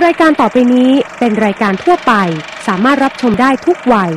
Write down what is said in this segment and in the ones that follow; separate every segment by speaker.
Speaker 1: รายการต่อไปนี้เป็นรายการทั่วไปสามารถรับชมได้ทุกวัย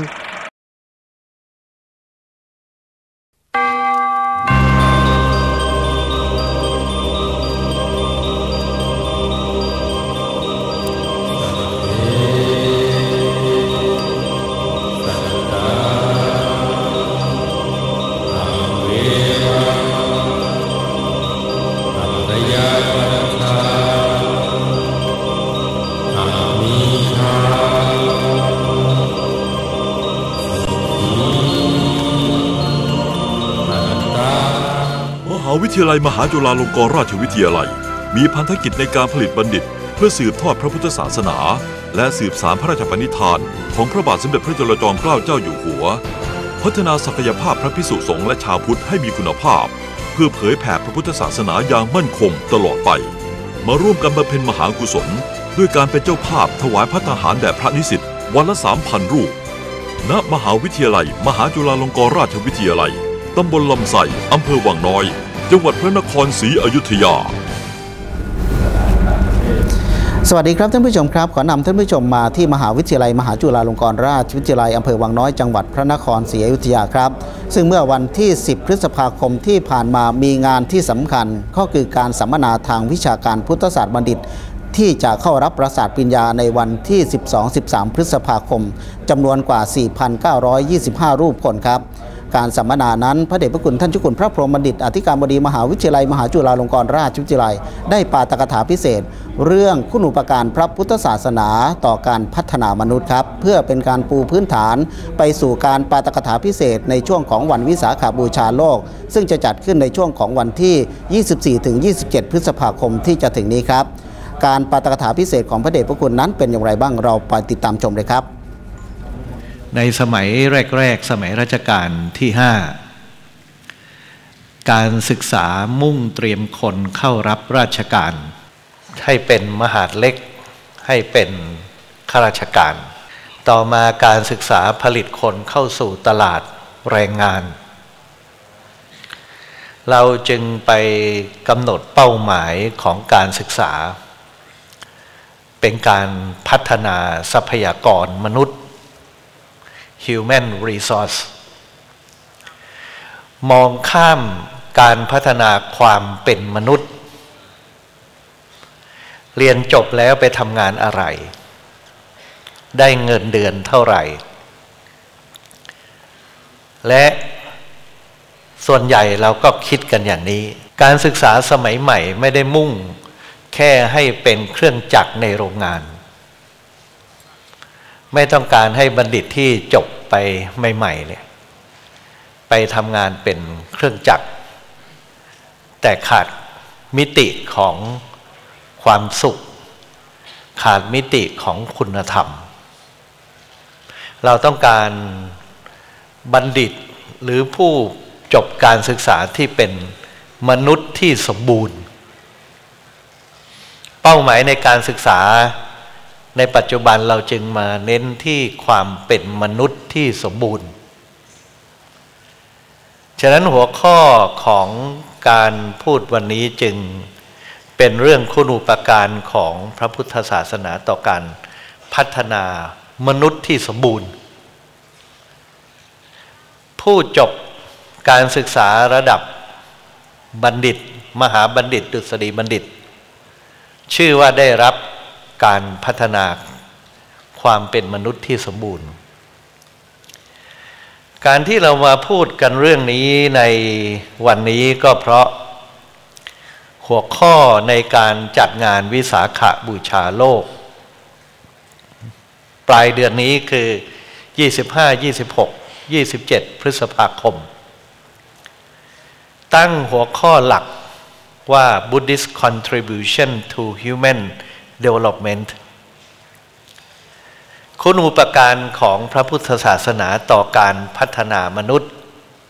Speaker 2: วิทยาลัยมหาจุฬาลงกรณราชวิทยาลัยมีพันธกิจในการผลิตบัณฑิตเพื่อสืบทอดพระพุทธศาสนาและสืบสานพระราชปณิธานของพระบาทสมเด็จพระจุลจอมเกล้าเจ้าอยู่หัวพัฒนาศักยภาพพระภิกษุสงฆ์และชาวพุทธให้มีคุณภาพเพื่อเผยแผ่พระพุทธศาสนาอย่างมั่นคงตลอดไปมาร่วมกันบำเพ็ญมหากุศลด้วยการเป็นเจ้าภาพถวายภัตตาหารแด่พระนิสิตวันละ 3,000 รูปณมหาวิทยาลัยมหาจุฬาลงกรณราชวิทยาลัยตำบลลำไส้อำเภอวังน้อยจังหวัดพระนครศรีอยุธยา
Speaker 3: สวัสดีครับท่านผู้ชมครับขอนำท่านผู้ชมมาที่มหาวิทยาลัยมหาจุฬาลงกรณราชวิทยาลัยอำเภอวังน้อยจังหวัดพระนครศรีอยุธยาครับซึ่งเมื่อวันที่10พฤษภาคมที่ผ่านมามีงานที่สำคัญก็คือการสัมมนาทางวิชาการพุทธศาสตร์บัณฑิตที่จะเข้ารับประสาทปริญญาในวันที่ 12-13 พฤษภาคมจำนวนกว่า 4,925 รูปคนครับการสัมมนานั้นพระเดชพระคุณท่านเจ้าคุณพระพรหมบัณฑิตอธิการบดีมหาวิทยาลัยมหาจุฬาลงกรณราชวิทยาลัยได้ปาฐกถาพิเศษเรื่องคุณูปการพระพุทธศาสนาต่อการพัฒนามนุษย์ครับเพื่อเป็นการปูพื้นฐานไปสู่การปาฐกถาพิเศษในช่วงของวันวิสาขบูชาโลกซึ่งจะจัดขึ้นในช่วงของวันที่ 24-27 พฤษภาคมที่จะถึงนี้ครับการปาฐกถาพิเศษของพระเดชพระคุณนั้นเป็นอย่างไรบ้างเราไปติดตามชมเลยครับ
Speaker 4: ในสมัยแรกๆสมัยรัชกาลที่5การศึกษามุ่งเตรียมคนเข้ารับราชการให้เป็นมหาดเล็กให้เป็นข้าราชการต่อมาการศึกษาผลิตคนเข้าสู่ตลาดแรงงานเราจึงไปกำหนดเป้าหมายของการศึกษาเป็นการพัฒนาทรัพยากรมนุษย์Human Resource มองข้ามการพัฒนาความเป็นมนุษย์เรียนจบแล้วไปทำงานอะไรได้เงินเดือนเท่าไหร่และส่วนใหญ่เราก็คิดกันอย่างนี้การศึกษาสมัยใหม่ไม่ได้มุ่งแค่ให้เป็นเครื่องจักรในโรงงานไม่ต้องการให้บัณฑิตที่จบไปใหม่ๆเลยไปทำงานเป็นเครื่องจักรแต่ขาดมิติของความสุขขาดมิติของคุณธรรมเราต้องการบัณฑิตหรือผู้จบการศึกษาที่เป็นมนุษย์ที่สมบูรณ์เป้าหมายในการศึกษาในปัจจุบันเราจึงมาเน้นที่ความเป็นมนุษย์ที่สมบูรณ์ฉะนั้นหัวข้อของการพูดวันนี้จึงเป็นเรื่องคุณูปการของพระพุทธศาสนาต่อการพัฒนามนุษย์ที่สมบูรณ์ผู้จบการศึกษาระดับบัณฑิตมหาบัณฑิตดุษฎีบัณฑิตชื่อว่าได้รับการพัฒนาความเป็นมนุษย์ที่สมบูรณ์การที่เรามาพูดกันเรื่องนี้ในวันนี้ก็เพราะหัวข้อในการจัดงานวิสาขบูชาโลกปลายเดือนนี้คือ25 26 27 พฤษภาคมตั้งหัวข้อหลักว่า Buddhist Contribution to Human Development คุณูปการของพระพุทธศาสนาต่อการพัฒนามนุษย์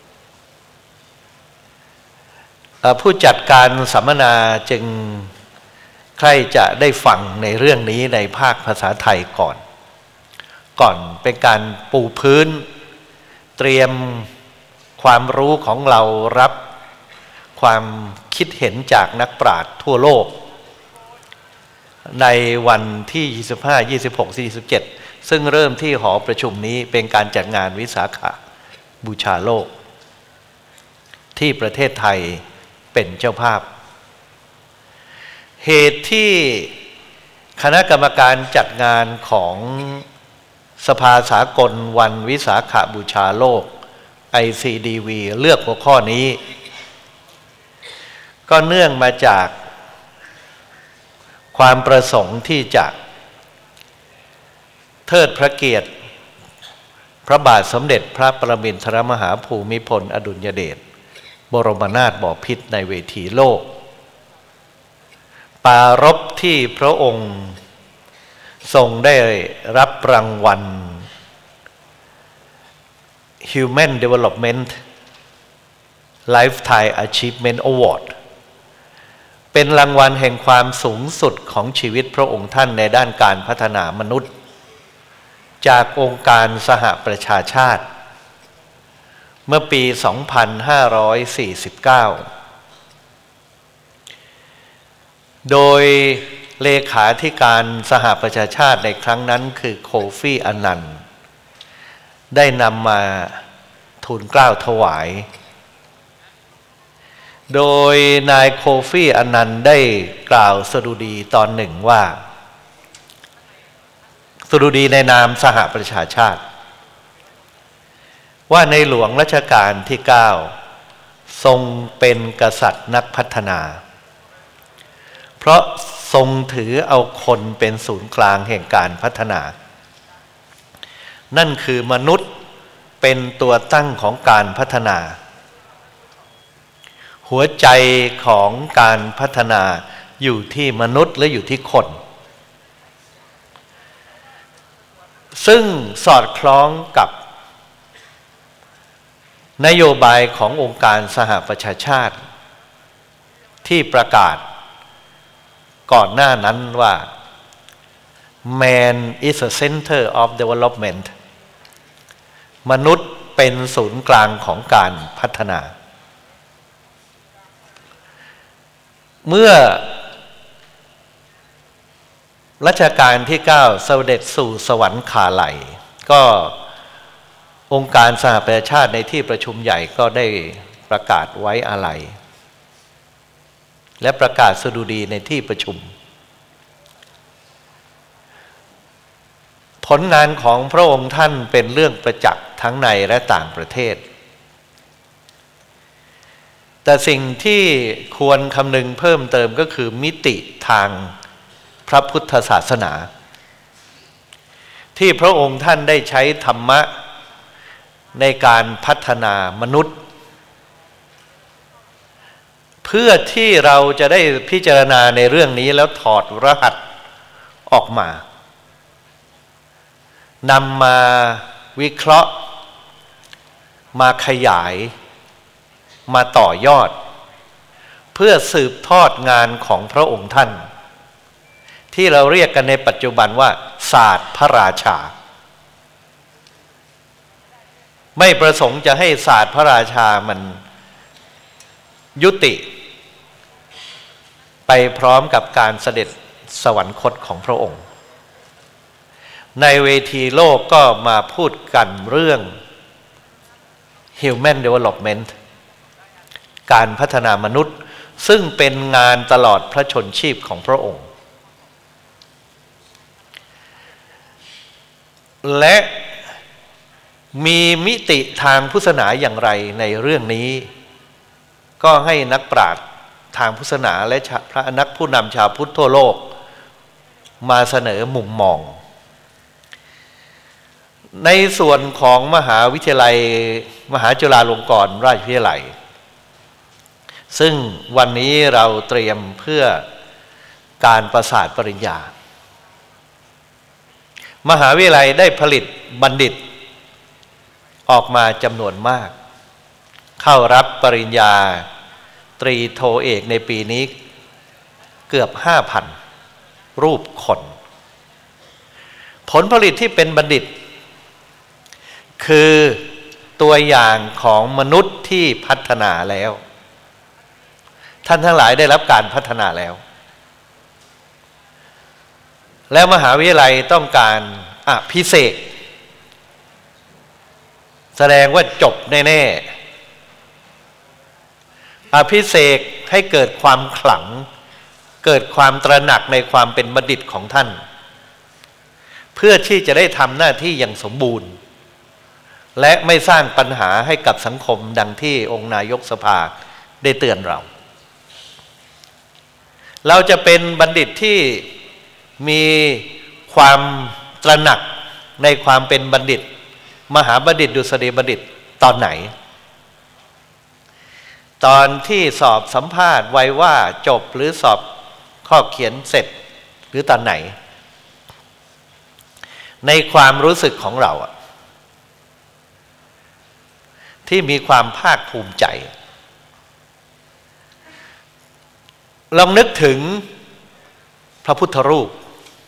Speaker 4: ผู้จัดการสัมมนาจึงใครจะได้ฟังในเรื่องนี้ในภาคภาษาไทยก่อนเป็นการปูพื้นเตรียมความรู้ของเรารับความคิดเห็นจากนักปราชญ์ทั่วโลกในวันที่25 26 47ซึ่งเริ่มที่หอประชุมนี้เป็นการจัดงานวิสาขบูชาโลกที่ประเทศไทยเป็นเจ้าภาพเหตุที่คณะกรรมการจัดงานของสภาสากลวันวิสาขบูชาโลก ICDV เลือกหัวข้อนี้ก็เนื่องมาจากความประสงค์ที่จะเทิดพระเกียรติพระบาทสมเด็จพระปรมินทรมหาภูมิพลอดุลยเดชบรมนาถบพิตรในเวทีโลกปรารภที่พระองค์ทรงได้รับรางวัล Human Development Lifetime Achievement Award เป็นรางวัลแห่งความสูงสุดของชีวิตพระองค์ท่านในด้านการพัฒนามนุษย์จากองค์การสหประชาชาติเมื่อปี 2549 โดยเลขาธิการสหประชาชาติในครั้งนั้นคือโคฟี่อันนันต์ได้นำมาทูลเกล้าถวายโดยนายโคฟี่อันนันต์ได้กล่าวสดุดีตอนหนึ่งว่าสดุดีในนามสหประชาชาติว่าในหลวงรัชกาลที่ 9ทรงเป็นกษัตริย์นักพัฒนาเพราะทรงถือเอาคนเป็นศูนย์กลางแห่งการพัฒนานั่นคือมนุษย์เป็นตัวตั้งของการพัฒนาหัวใจของการพัฒนาอยู่ที่มนุษย์และอยู่ที่คนซึ่งสอดคล้องกับนโยบายขององค์การสหประชาชาติที่ประกาศก่อนหน้านั้นว่า Man is the center of development มนุษย์เป็นศูนย์กลางของการพัฒนาเมื่อรัชกาลที่ 9 เสด็จสู่สวรรคาลัยก็องค์การสหประชาชาติในที่ประชุมใหญ่ก็ได้ประกาศไว้อาลัยและประกาศสดุดีในที่ประชุมผลงานของพระองค์ท่านเป็นเรื่องประจักษ์ทั้งในและต่างประเทศแต่สิ่งที่ควรคำนึงเพิ่มเติมก็คือมิติทางพระพุทธศาสนาที่พระองค์ท่านได้ใช้ธรรมะในการพัฒนามนุษย์เพื่อที่เราจะได้พิจารณาในเรื่องนี้แล้วถอดรหัสออกมานำมาวิเคราะห์มาขยายมาต่อยอดเพื่อสืบทอดงานของพระองค์ท่านที่เราเรียกกันในปัจจุบันว่าศาสตร์พระราชาไม่ประสงค์จะให้ศาสตร์พระราชามันยุติไปพร้อมกับการเสด็จสวรรคตของพระองค์ในเวทีโลกก็มาพูดกันเรื่อง Human Development การพัฒนามนุษย์ซึ่งเป็นงานตลอดพระชนชีพของพระองค์และมีมิติทางพุทธศาสนาอย่างไรในเรื่องนี้ก็ให้นักปราชญ์ทางพุทธศาสนาและพระนักผู้นำชาวพุทธทั่วโลกมาเสนอมุมมองในส่วนของมหาวิทยาลัยมหาจุฬาลงกรณราชวิทยาลัยซึ่งวันนี้เราเตรียมเพื่อการประสาทปริญญามหาวิทยาลัยได้ผลิตบัณฑิตออกมาจำนวนมากเข้ารับปริญญาตรีโทเอกในปีนี้เกือบ 5,000 รูปคนผลผลิตที่เป็นบัณฑิตคือตัวอย่างของมนุษย์ที่พัฒนาแล้วท่านทั้งหลายได้รับการพัฒนาแล้วแล้วมหาวิทยาลัยต้องการอภิเษกแสดงว่าจบแน่ๆอภิเษกให้เกิดความขลังเกิดความตระหนักในความเป็นบัณฑิตของท่านเพื่อที่จะได้ทำหน้าที่อย่างสมบูรณ์และไม่สร้างปัญหาให้กับสังคมดังที่องค์นายกสภาได้เตือนเราจะเป็นบัณฑิตที่มีความตระหนักในความเป็นบัณฑิตมหาบัณฑิตดุษฎีบัณฑิตตอนไหนตอนที่สอบสัมภาษณ์ไว้ว่าจบหรือสอบข้อเขียนเสร็จหรือตอนไหนในความรู้สึกของเราที่มีความภาคภูมิใจลองนึกถึงพระพุทธรูป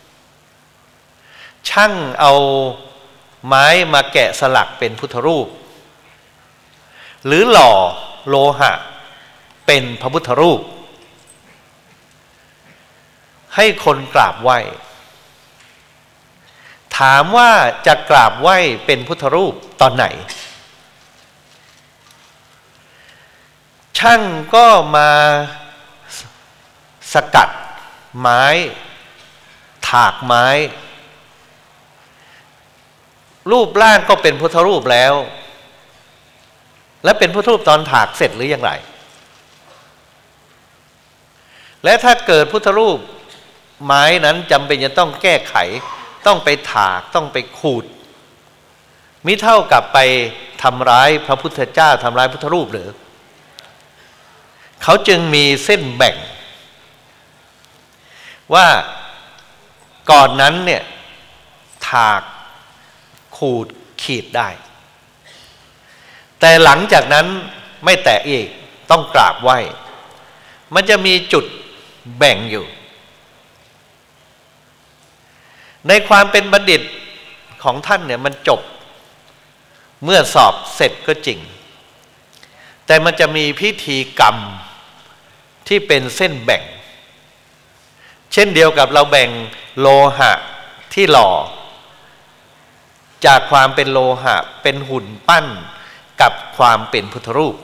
Speaker 4: ช่างเอาไม้มาแกะสลักเป็นพุทธรูปหรือหล่อโลหะเป็นพระพุทธรูปให้คนกราบไหว้ถามว่าจะกราบไหว้เป็นพุทธรูปตอนไหนช่างก็มาสกัดไม้ถากไม้รูปร่างก็เป็นพุทธรูปแล้วและเป็นพุทธรูปตอนถากเสร็จหรือยังไรและถ้าเกิดพุทธรูปไม้นั้นจำเป็นจะต้องแก้ไขต้องไปถากต้องไปขูดมิเท่ากับไปทำร้ายพระพุทธเจ้าทำร้ายพุทธรูปหรือเขาจึงมีเส้นแบ่งว่าก่อนนั้นเนี่ยถากขูดขีดได้แต่หลังจากนั้นไม่แตะอีกต้องกราบไหว้มันจะมีจุดแบ่งอยู่ในความเป็นบัณฑิตของท่านเนี่ยมันจบเมื่อสอบเสร็จก็จริงแต่มันจะมีพิธีกรรมที่เป็นเส้นแบ่งเช่นเดียวกับเราแบ่งโลหะที่หล่อจากความเป็นโลหะเป็นหุ่นปั้นกับความเป็นพุทธรูป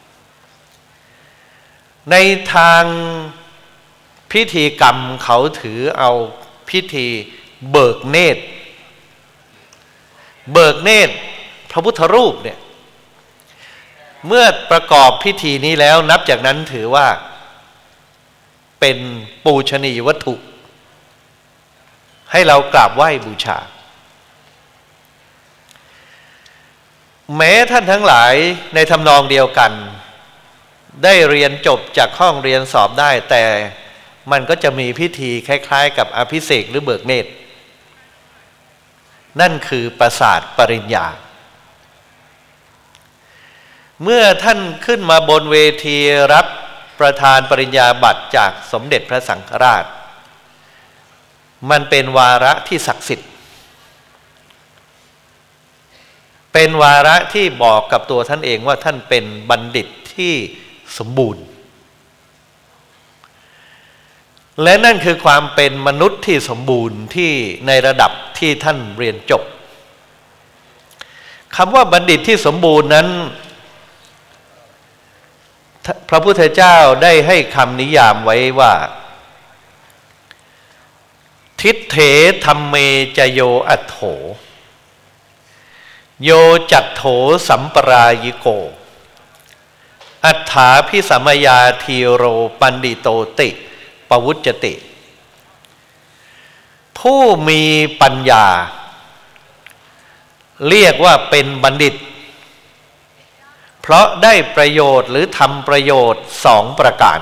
Speaker 4: ในทางพิธีกรรมเขาถือเอาพิธีเบิกเนตรพระพุทธรูปเนี่ยเมื่อประกอบพิธีนี้แล้วนับจากนั้นถือว่าเป็นปูชนียวัตถุให้เรากราบไหว้บูชาแม้ท่านทั้งหลายในทำนองเดียวกันได้เรียนจบจากห้องเรียนสอบได้แต่มันก็จะมีพิธีคล้ายๆกับอภิเษกหรือเบิกเนตรนั่นคือประสาทปริญญาเมื่อท่านขึ้นมาบนเวทีรับประธานปริญญาบัตรจากสมเด็จพระสังฆราชมันเป็นวาระที่ศักดิ์สิทธิ์เป็นวาระที่บอกกับตัวท่านเองว่าท่านเป็นบัณฑิตที่สมบูรณ์และนั่นคือความเป็นมนุษย์ที่สมบูรณ์ที่ในระดับที่ท่านเรียนจบคำว่าบัณฑิตที่สมบูรณ์นั้นพระพุทธเจ้าได้ให้คำนิยามไว้ว่าทิฏเถธัมเมจโยอัตโถโยจัตโถสัมปรายิโกอัฏฐาภิสัมมยาทีโรปันดิโตติปวุจจติผู้มีปัญญาเรียกว่าเป็นบัณฑิตเพราะได้ประโยชน์หรือทำประโยชน์สองประการ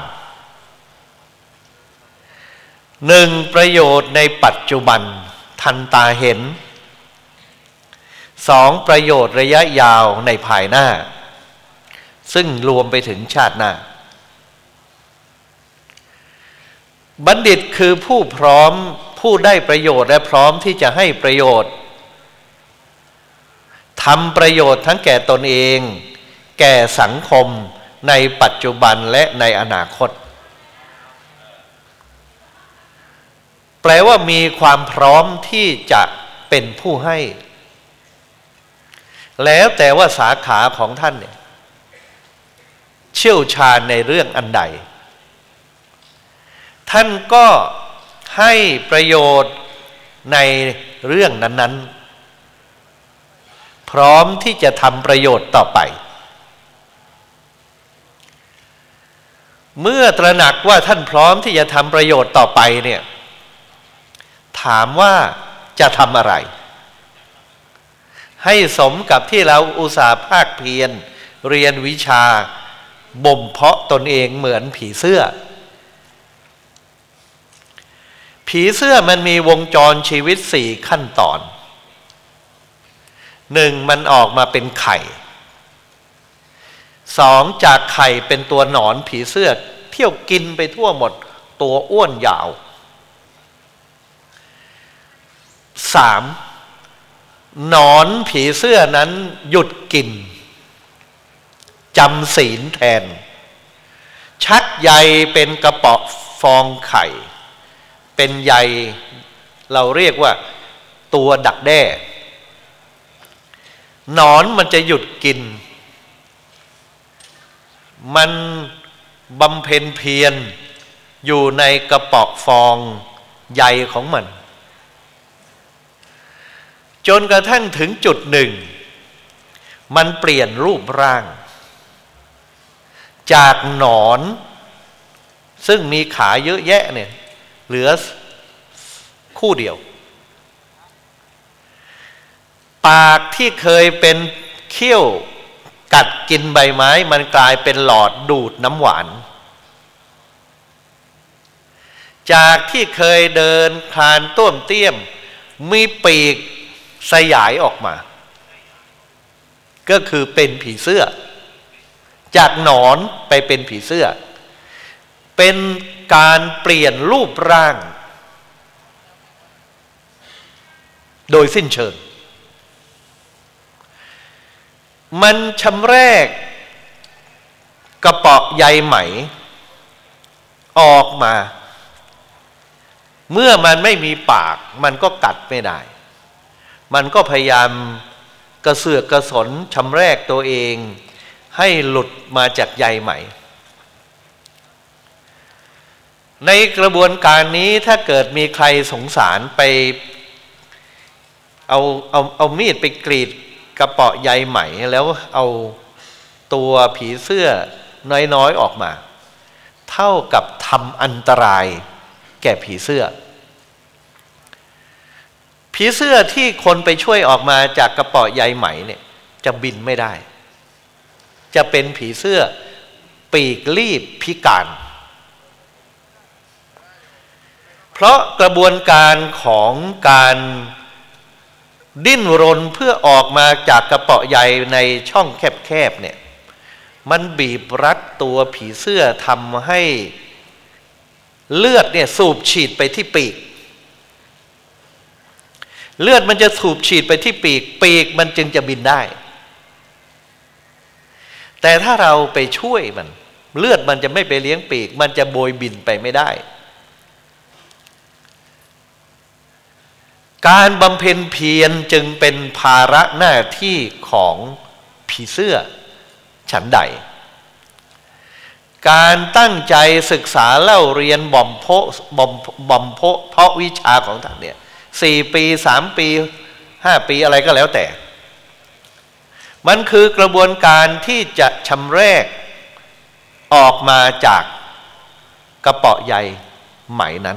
Speaker 4: หนึ่งประโยชน์ในปัจจุบันทันตาเห็นสองประโยชน์ระยะยาวในภายหน้าซึ่งรวมไปถึงชาติหน้าบัณฑิตคือผู้พร้อมผู้ได้ประโยชน์และพร้อมที่จะให้ประโยชน์ทำประโยชน์ทั้งแก่ตนเองแก่สังคมในปัจจุบันและในอนาคตแปลว่ามีความพร้อมที่จะเป็นผู้ให้แล้วแต่ว่าสาขาของท่านเนี่ยเชี่ยวชาญในเรื่องอันใดท่านก็ให้ประโยชน์ในเรื่องนั้นๆพร้อมที่จะทำประโยชน์ต่อไปเมื่อตระหนักว่าท่านพร้อมที่จะทำประโยชน์ต่อไปเนี่ยถามว่าจะทำอะไรให้สมกับที่เราอุตส่าห์ภาคเพียรเรียนวิชาบ่มเพาะตนเองเหมือนผีเสื้อผีเสื้อมันมีวงจรชีวิต4ขั้นตอน1มันออกมาเป็นไข่2จากไข่เป็นตัวหนอนผีเสื้อเที่ยวกินไปทั่วหมดตัวอ้วนยาว3หนอนผีเสื้อนั้นหยุดกินจำศีลแทนชักใยเป็นกระป๋องฟองไข่เป็นใยเราเรียกว่าตัวดักแด้หนอนมันจะหยุดกินมันบำเพ็ญเพียรอยู่ในกระป๋องฟองใยของมันจนกระทั่งถึงจุดหนึ่งมันเปลี่ยนรูปร่างจากหนอนซึ่งมีขาเยอะแยะเนี่ยเหลือคู่เดียวปากที่เคยเป็นเขี้ยวกัดกินใบไม้มันกลายเป็นหลอดดูดน้ำหวานจากที่เคยเดินคลานต้วมเตี้ยมมีปีกสยายออกมาก็คือเป็นผีเสื้อจากหนอนไปเป็นผีเสื้อเป็นการเปลี่ยนรูปร่างโดยสิ้นเชิงมันชำแรกกระเป๋อใยไหมออกมาเมื่อมันไม่มีปากมันก็กัดไม่ได้มันก็พยายามกระเสือกกระสนชำแรกตัวเองให้หลุดมาจากใยไหมในกระบวนการนี้ถ้าเกิดมีใครสงสารไปเอามีดไปกรีดกระเป๋อใยไหมแล้วเอาตัวผีเสื้อน้อยๆออกมาเท่ากับทำอันตรายแก่ผีเสื้อผีเสื้อที่คนไปช่วยออกมาจากกระเป๋อใยไหมเนี่ยจะบินไม่ได้จะเป็นผีเสื้อปีกลีบพิการเพราะกระบวนการของการดิ้นรนเพื่อออกมาจากกระเป๋อใยในช่องแคบๆเนี่ยมันบีบรัดตัวผีเสื้อทำให้เลือดเนี่ยสูบฉีดไปที่ปีกเลือดมันจะสูบฉีดไปที่ปีกมันจึงจะบินได้แต่ถ้าเราไปช่วยมันเลือดมันจะไม่ไปเลี้ยงปีกมันจะโบยบินไปไม่ได้การบำเพ็ญเพียรจึงเป็นภาระหน้าที่ของผีเสื้อฉันใดการตั้งใจศึกษาเล่าเรียนบ่มเพาะวิชาของท่านเนี่ย4 ปี3 ปี5 ปีอะไรก็แล้วแต่มันคือกระบวนการที่จะชำแรกออกมาจากกระเป๋อใยไหมนั้น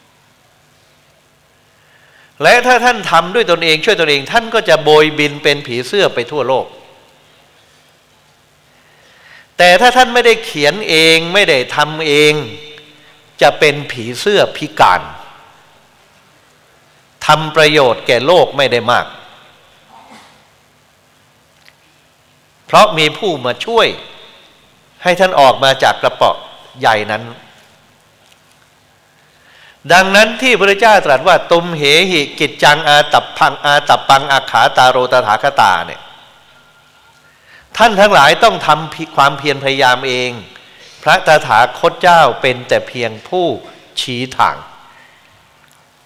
Speaker 4: และถ้าท่านทำด้วยตนเองช่วยตนเองท่านก็จะโบยบินเป็นผีเสื้อไปทั่วโลกแต่ถ้าท่านไม่ได้เขียนเองไม่ได้ทำเองจะเป็นผีเสื้อพิการทำประโยชน์แก่โลกไม่ได้มากเพราะมีผู้มาช่วยให้ท่านออกมาจากกระเป๋อใยนั้นดังนั้นที่พระเจ้าตรัสว่าตุมเหหิกิจจังอาตัปพังอาตัปปังอาขาตาโรตถาคตาเนี่ยท่านทั้งหลายต้องทำความเพียรพยายามเองพระตถาคตเจ้าเป็นแต่เพียงผู้ชี้ทาง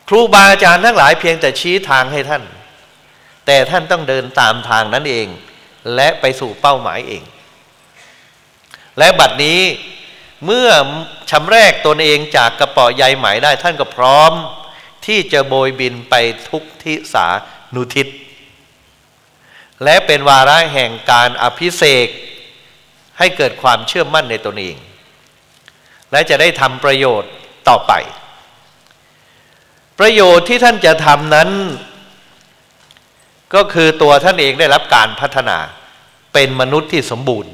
Speaker 4: ครูบาอาจารย์ทั้งหลายเพียงแต่ชี้ทางให้ท่านแต่ท่านต้องเดินตามทางนั้นเองและไปสู่เป้าหมายเองและบัดนี้เมื่อชำแรกตนเองจากกระเป๋าใยไหมได้ท่านก็พร้อมที่จะโบยบินไปทุกทิศานุทิศและเป็นวาระแห่งการอภิเษกให้เกิดความเชื่อมั่นในตนเองและจะได้ทำประโยชน์ต่อไปประโยชน์ที่ท่านจะทำนั้นก็คือตัวท่านเองได้รับการพัฒนาเป็นมนุษย์ที่สมบูรณ์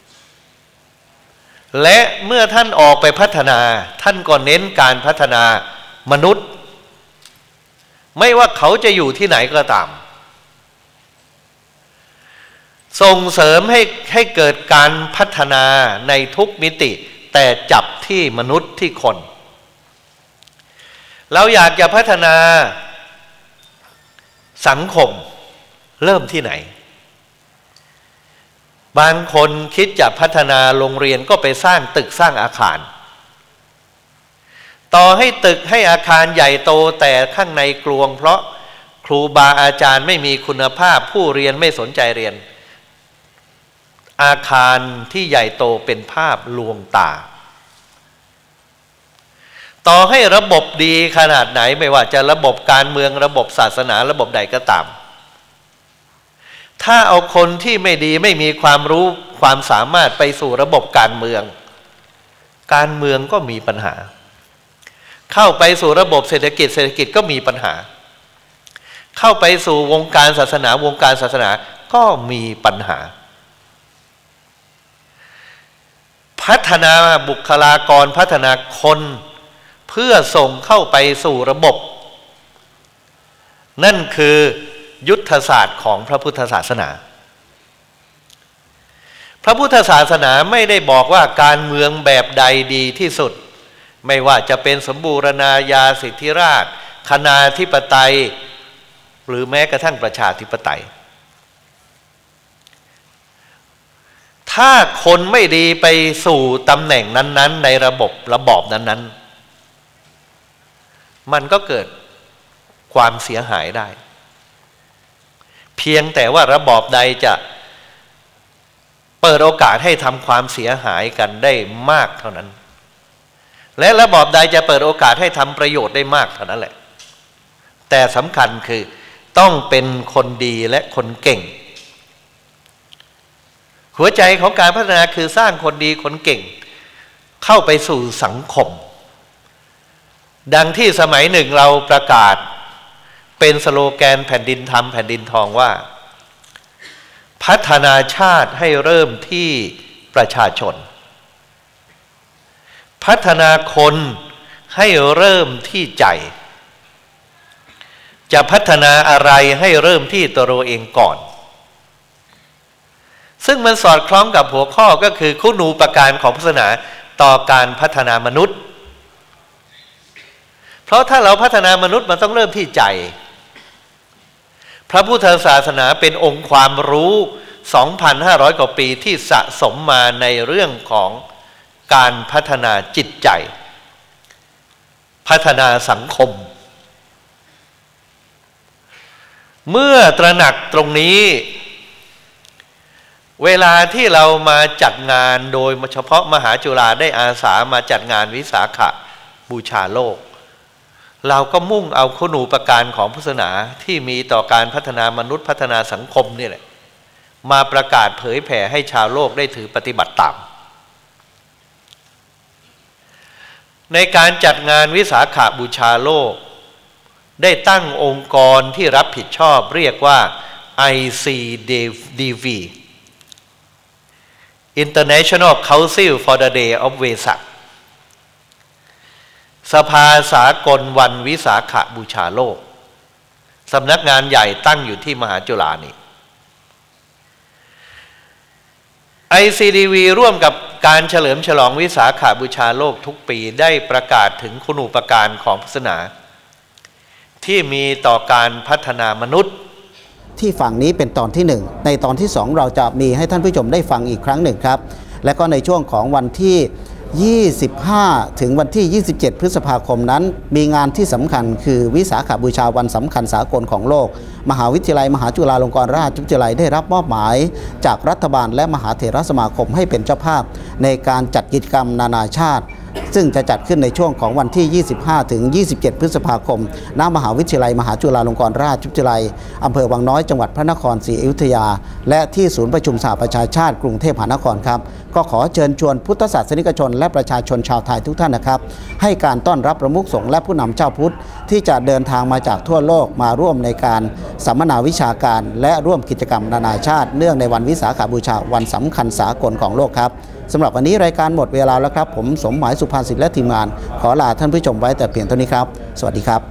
Speaker 4: และเมื่อท่านออกไปพัฒนาท่านก็เน้นการพัฒนามนุษย์ไม่ว่าเขาจะอยู่ที่ไหนก็ตามส่งเสริมให้เกิดการพัฒนาในทุกมิติแต่จับที่มนุษย์ที่คนเราอยากจะพัฒนาสังคมเริ่มที่ไหนบางคนคิดจะพัฒนาโรงเรียนก็ไปสร้างตึกสร้างอาคารต่อให้ตึกให้อาคารใหญ่โตแต่ข้างในกลวงเพราะครูบาอาจารย์ไม่มีคุณภาพผู้เรียนไม่สนใจเรียนอาคารที่ใหญ่โตเป็นภาพลวงตาต่อให้ระบบดีขนาดไหนไม่ว่าจะระบบการเมืองระบบศาสนาระบบใดก็ตามถ้าเอาคนที่ไม่ดีไม่มีความรู้ความสามารถไปสู่ระบบการเมืองก็มีปัญหาเข้าไปสู่ระบบเศรษฐกิจก็มีปัญหาเข้าไปสู่วงการศาสนาก็มีปัญหาพัฒนาบุคลากรพัฒนาคนเพื่อส่งเข้าไปสู่ระบบนั่นคือยุทธศาสตร์ของพระพุทธศาสนาพระพุทธศาสนาไม่ได้บอกว่าการเมืองแบบใดดีที่สุดไม่ว่าจะเป็นสมบูรณาญาสิทธิราชย์คณาธิปไตยหรือแม้กระทั่งประชาธิปไตยถ้าคนไม่ดีไปสู่ตำแหน่งนั้นๆในระบอบนั้นๆมันก็เกิดความเสียหายได้เพียงแต่ว่าระบอบใดจะเปิดโอกาสให้ทำความเสียหายกันได้มากเท่านั้นและระบอบใดจะเปิดโอกาสให้ทำประโยชน์ได้มากเท่านั้นแหละแต่สำคัญคือต้องเป็นคนดีและคนเก่งหัวใจของการพัฒนาคือสร้างคนดีคนเก่งเข้าไปสู่สังคมดังที่สมัยหนึ่งเราประกาศเป็นสโลแกนแผ่นดินธรรมแผ่นดินทองว่าพัฒนาชาติให้เริ่มที่ประชาชนพัฒนาคนให้เริ่มที่ใจจะพัฒนาอะไรให้เริ่มที่ตัวเราเองก่อนซึ่งมันสอดคล้องกับหัวข้อก็คือคุณูปการของศาสนาต่อการพัฒนามนุษย์เพราะถ้าเราพัฒนามนุษย์มันต้องเริ่มที่ใจพระพุทธศาสนาเป็นองค์ความรู้ 2,500 กว่าปีที่สะสมมาในเรื่องของการพัฒนาจิตใจพัฒนาสังคมเมื่อตระหนักตรงนี้เวลาที่เรามาจัดงานโดยเฉพาะมหาจุฬาได้อาสามาจัดงานวิสาขบูชาโลกเราก็มุ่งเอาคุณูปการของพุทธศาสนาที่มีต่อการพัฒนามนุษย์พัฒนาสังคมนี่แหละมาประกาศเผยแผ่ให้ชาวโลกได้ถือปฏิบัติตามในการจัดงานวิสาขบูชาโลกได้ตั้งองค์กรที่รับผิดชอบเรียกว่า ICDV International Council for the Day of Vesak สภาสากลวันวิสาขบูชาโลกสำนักงานใหญ่ตั้งอยู่ที่มหาจุฬานี่ ICDV ร่วมกับการเฉลิมฉลองวิสาขบูชาโลกทุกปีได้ประกาศถึงคุณูปการของศาสนาที่มีต่อการพัฒนามนุษย์
Speaker 3: ที่ฝั่งนี้เป็นตอนที่1ในตอนที่2เราจะมีให้ท่านผู้ชมได้ฟังอีกครั้งหนึ่งครับและก็ในช่วงของวันที่ 25 ถึงวันที่ 27 พฤษภาคมนั้นมีงานที่สำคัญคือวิสาขบูชาวันสำคัญสากลของโลกมหาวิทยาลัยมหาจุฬาลงกรณราชวิทยาลัยได้รับมอบหมายจากรัฐบาลและมหาเถรสมาคมให้เป็นเจ้าภาพในการจัดกิจกรรมนานาชาติซึ่งจะจัดขึ้นในช่วงของวันที่ 25 ถึง 27 พฤษภาคมณมหาวิทยาลัยมหาจุฬาลงกรณราชวิทยาลัยอำเภอวังน้อยจังหวัดพระนครศรีอยุธยาและที่ศูนย์ประชุมสหประชาชาติกรุงเทพมหานครครับก็ขอเชิญชวนพุทธศาสนิกชนและประชาชนชาวไทยทุกท่านนะครับให้การต้อนรับประมุขสงฆ์และผู้นำเจ้าพุทธที่จะเดินทางมาจากทั่วโลกมาร่วมในการสัมมนาวิชาการและร่วมกิจกรรมนานาชาติเนื่องในวันวิสาขบูชาวันสำคัญสากลของโลกครับสำหรับวันนี้รายการหมดเวลาแล้วครับผมสมหมายสุภาษิตและทีมงานขอลาท่านผู้ชมไว้แต่เพียงเท่านี้ครับสวัสดีครับ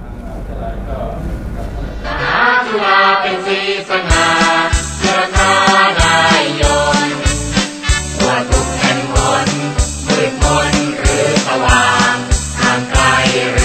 Speaker 5: มหาจุฬาเป็นศรีสง่าเพื่อข้าได้ยนต์ทั่วทุกแห่งหนมืดมนหรือสว่างทางไกล